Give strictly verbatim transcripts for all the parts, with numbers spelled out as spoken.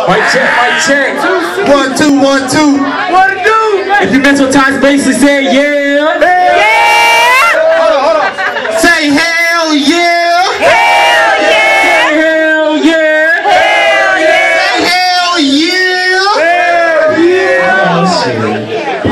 Mic check, mic check. One, two, one, two. What it do? If you mess with Ty.spacely, say yeah. Yeah. Hold on, hold on. Say hell yeah. Hell yeah. Hell yeah. Hell yeah. Hell yeah. Hell yeah. Oh, shit.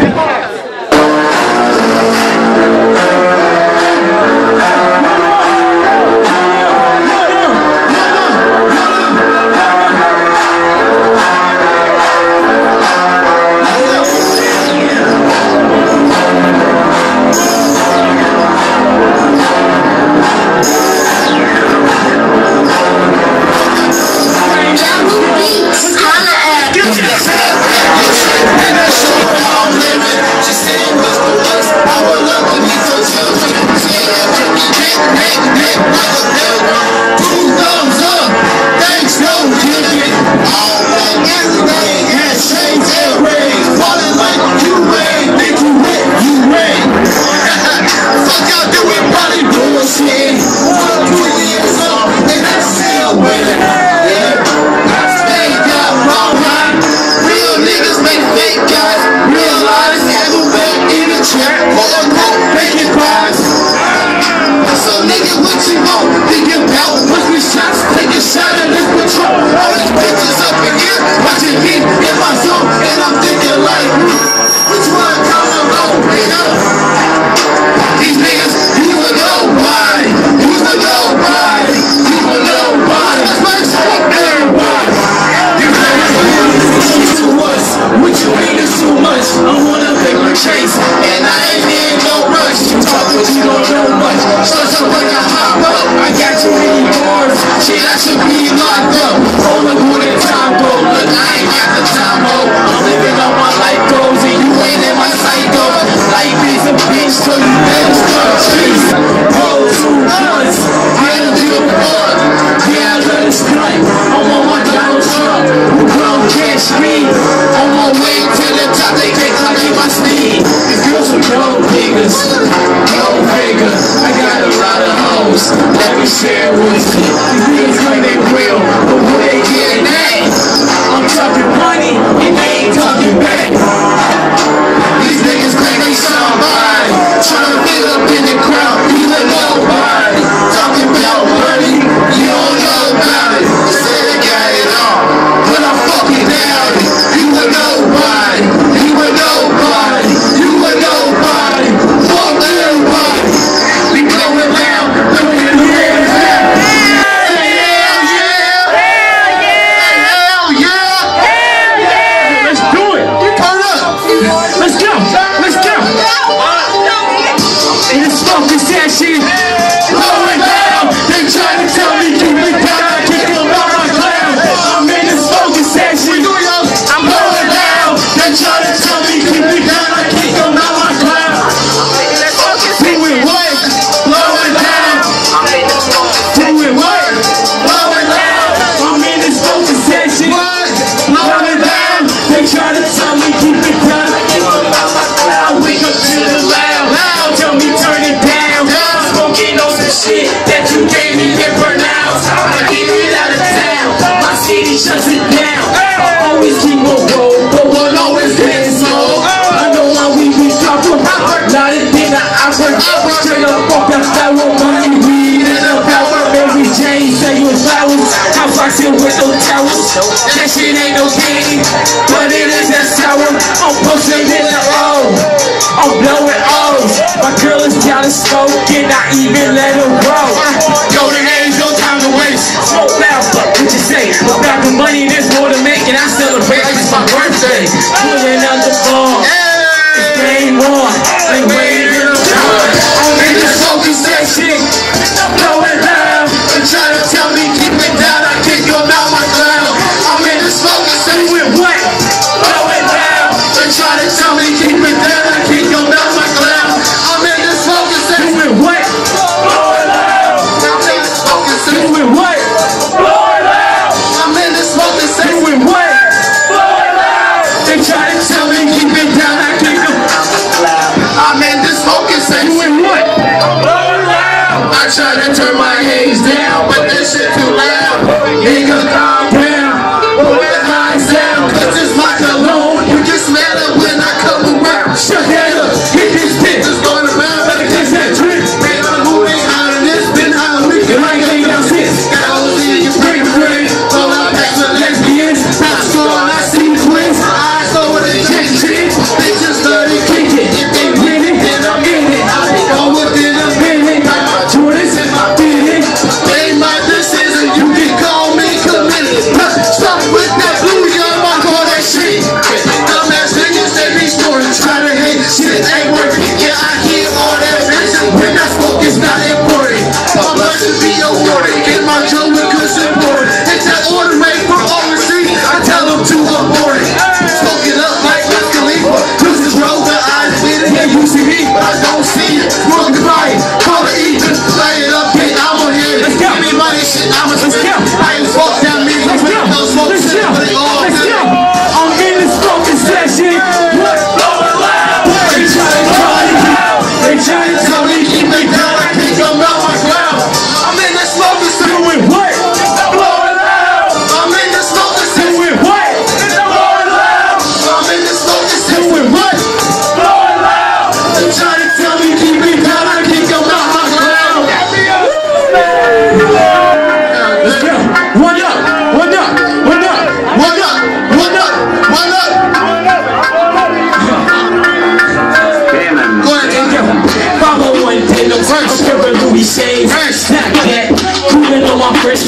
Share with me. These niggas claim they real, but who they getting at? I'm talking money, and they ain't talking back. These niggas claim they somebody, trying to get up in the crowd, you ain't nobody. Talking about money, you don't know about it. They say they got it all, but I'm fucking down it. You ain't nobody, you ain't nobody, you ain't nobody. Fuck everybody. We going down, doing it real. Shit, blowing down. They try to tell me keep it down. I kick them out my cloud. I'm in the smoking session. I'm blowing down. They try to tell me keep it down. I kick them out my cloud. Doing what? Blowing down. Doing what? Blowing down. I'm in the smoking session. What? Blowing down. They try to tell me keep it down. I kick them out my cloud. I wake up to the loud. Loud. Tell me turn it down. Shit that you gave me get pronounced. I get it out of town. My city shuts it down. I always keep a roll, but one always gets slow. I know how we be talking. Not a thing that I work. Straight up off that flower, money, weed, and the power. Mary Jane say you flowers. I'm flexing with no towers. That shit ain't no candy, but it is that sour. I'm posting in the O. I'm blowing O's. My girl is down to smoke, and I even let her roll. Golden age, no time to waste. Smoke loud, fuck what you say. About the money, there's more to make, and I celebrate like it's my birthday. Pulling out the ball, it's game on. Like waiting in the car. I'm in the smoking section, blowing loud. They try to tell me keep it down, I kick them out my cloud. I'm in the smoking section with what? Blowing loud. They try to tell me keep it down, I kick them out my cloud. I'm in the smoking section with what? Blowing loud.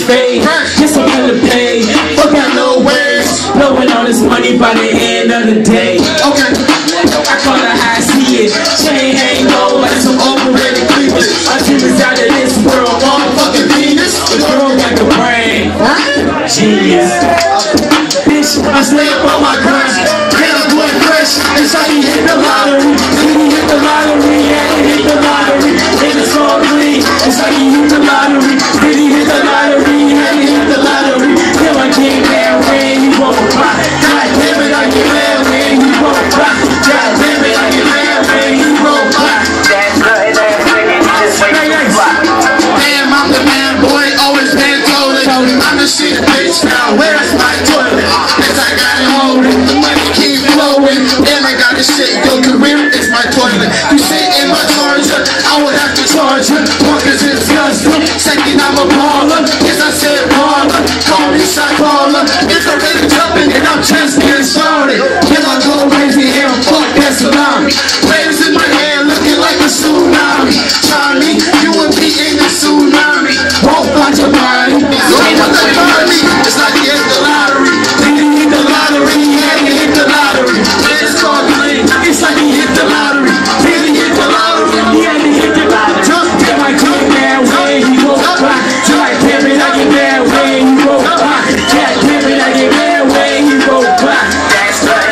fade. Yes, I'm gonna pay. Fuck out no ways. Blowing all this money by the end of the day. Okay. I call her how I see it. Chain hang low like some overrated creepers. My dreamers out of this world. Motherfucking Venus. The girl got the brain. Genius. Bitch, I stay up on my grind. Get up blood fresh. It's like he hit the lottery. Did he hit the lottery? Yeah, he hit the lottery. And it's all green. It's like he hit the lottery. Did he hit the lottery? Yeah, he hit the lottery. Till I came there when he won't cry. God damn it, I get mad when he won't cry. God damn it, I get mad when he won't cry. That's right, that's right. Damn, I'm the man, boy, always been told it. I'm the shit, bitch, now where's my toilet? As I got it holding, the money keep flowing. Damn, I got this shit, your career is my toilet. You sit in my charger, I would have to charge you. One cause it's disgusting, second I'm a baller. Yes, I said baller, call me shot caller. It's already jumping and I'm just getting started. Can I go crazy and fuck that salami? Waves in my hair looking like a tsunami. Try me, you would be in the tsunami. Won't find your body. So you want to find me? It's like you hit the lottery. Did you hit the lottery? Yeah, you hit the lottery. It's called green. It's like he hit the lottery. Did he hit the lottery? Yeah, he hit the lottery. Damn, I get that way, he won't cry. God damn it, I get that way, he won't cry. God damn it, I get that way, he won't cry. That's right.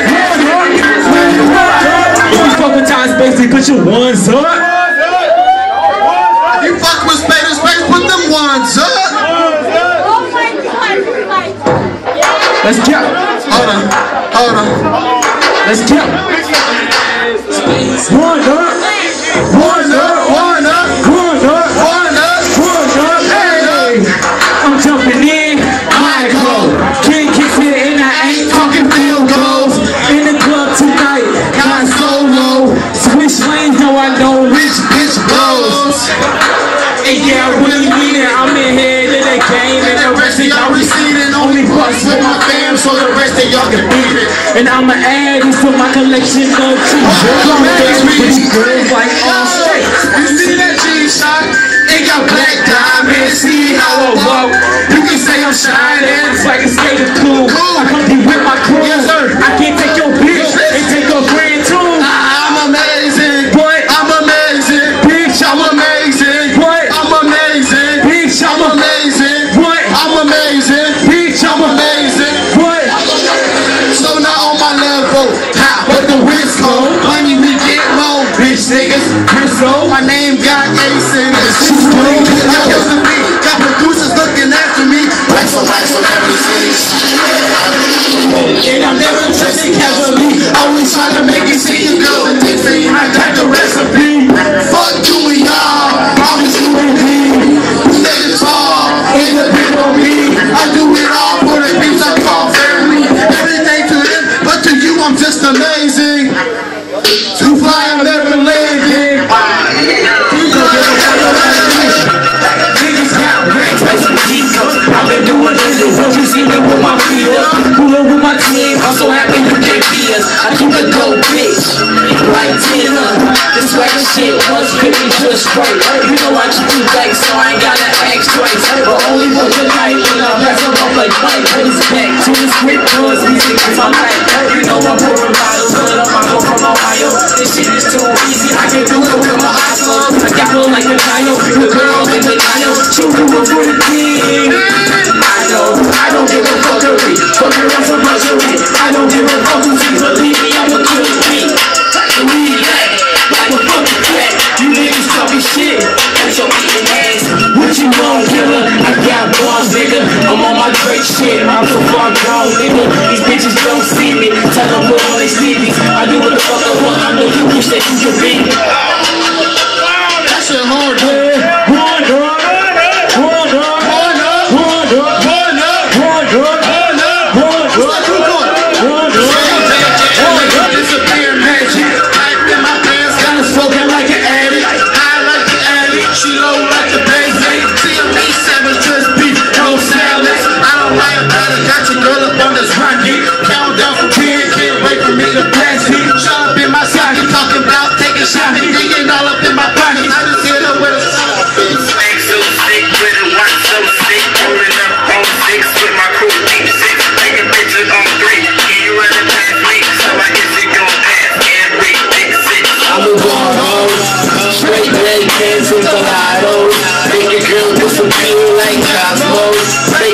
If you fuck with Ty.spacely, put your ones up. You fuck with Spade and Spade, put them ones up. Oh my God! Let's go. Hold on, hold on. Let's go. One up. One up. One up. One up. One up. One up. Hey. I'm jumping in. My goal. King kicks it and I ain't talking field goals. In the club tonight. Got solo. Switch lanes. No, I know which bitch blows. And yeah, I really mean it. I'm in head of the game. And the rest of y'all receding. Only bust with my fam. So the rest of y'all can beat it. And I'ma add this to my collection of two girls like all straight. You see that G-Shock? It got black diamonds. See how I walk? You can say I'm shining. It's like a skater cool. I come be with my crew. Yes, sir. I can't take your bitch and take your grand too. I'm amazing. What? I'm amazing. Bitch, I'm I'm amazing. What? I'm amazing. Bitch, I'm I'm amazing. What? I'm amazing. Bitch, I'm I'm amazing. What? So not on my level, ha, but the risk low. Money we get low, bitch niggas. So My name got Ace in it. I used to be, got producers looking after me. Wax on wax on everything. and I'm never trusting heavily. Always trying to make it seem good. They say I got the recipe. Fuck you and y'all. Promise you and me. You niggas tall. Ain't the big on me. I do it all for the beats I call family. Everything to them, but to you I'm just amazing. Too fly, I'm never landing. Niggas got rich, like some Jesus. I've been doing this, so you see me with my feet up. Coolin' with my team, I'm so happy you can't be us. I keep a dope bitch, like Tina. This swagger shit was fifty just straight. You know I keep you back, so I ain't gotta act twice. But only for the night when I pass him up like Mike. Put his back to his grip, cause he's in my life. You know I'm pouring bottles, but I'm out from Ohio. This shit is too easy, I can do it with my eyes closed. I got one like a dino, the girl in the dino. Shoot you up for the team. I know, I don't give a fuckery. Fucking on some luxury. I don't give a fuck who sees, believe me, I'm a killer beat. Lead that, like a fucking cat. You niggas talking shit, that's your eating ass. What you want, killer? I got bars, nigga. I'm on my great shit, I'm so far gone, nigga. These bitches don't see me. Tell them put on they sleepies. I do what the fuck I want, I know you wish that you could be. That shit hard, dude. One dog, one dog, One up, one dog, one up, one dog, one up. one What's that dog, you doing? one dog. Disappear magic. Life in my pants, got us smoking like an addict. High like the addict, she low like the basic. C M E seven, just beef, no salads. I don't like butter, got your girl up on this rocket. Count down from ten, can't wait for me to blast it. Shut up in my socket, talking about taking shots, digging all up in my pocket. I just hit her with a solid. Swag so sick, with a watch so sick, pulling up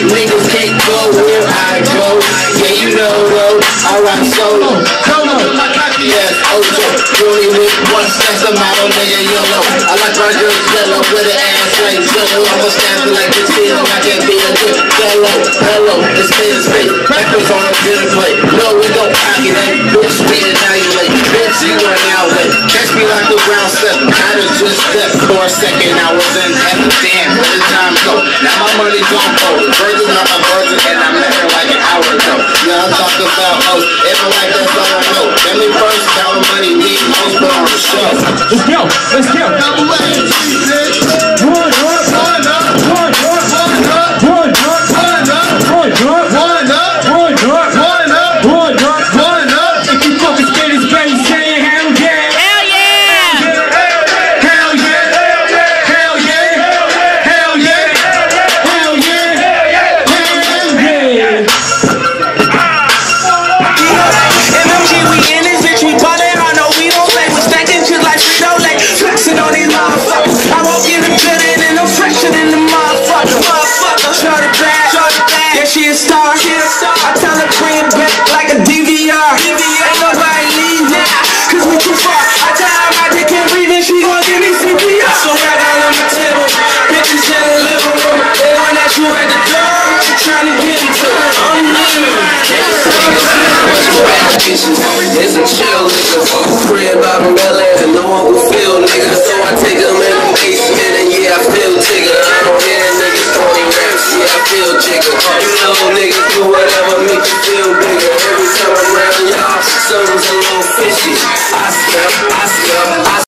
Niggas can't go where I go. Yeah, you know though, I rock solo. Solo, yes, Ocho. Really with one sense of model, nigga, yellow. I like my girl yellow with an ass like yellow. I'ma stand like this here, I can't be a good fellow. Hello, it's Spade and Spade. Rappers on a dinner plate. No, we don't pocket that. Bitch, we annihilate. Bitch, you an outlet. Catch me like the ground set. I just just stepped for a second. I was in heaven. Damn, where did time go? Now my money's on hold. Virgin not my virgin, and I met her like an hour ago. Yeah, I talk about hoes. If I like that's all I know. Let me first count the money, need most, but on the show. Let's go, let's go. One up, one up, one up, one up, one up, one up, one up, one up, one up, one up, one up, one up. If you fucking Spade and Spade, say hell yeah. Hell yeah! Hell yeah! Hell yeah! Hell yeah! Hell yeah! Hell yeah! M M G, we in this bitch, we ballin'. I know we don't play. We stacking shit like Frito-Lay, flexing on these motherfuckers. I won't get a good and I'm fresher than the motherfucker. Motherfucker, shorty bad, shorty bad. Yeah, she a star. I tell her bring it back like a D V R. Ain't nobody leave now, cause we too far. I tell her my dick can't breathe and she gon' give me C P R. So right all on my table, bitches in the living room. They want that you at the door, she tryna get into it. I'm living. It's a chill, nigga. Crib out in Bel Air, no one will feel, nigga. So I take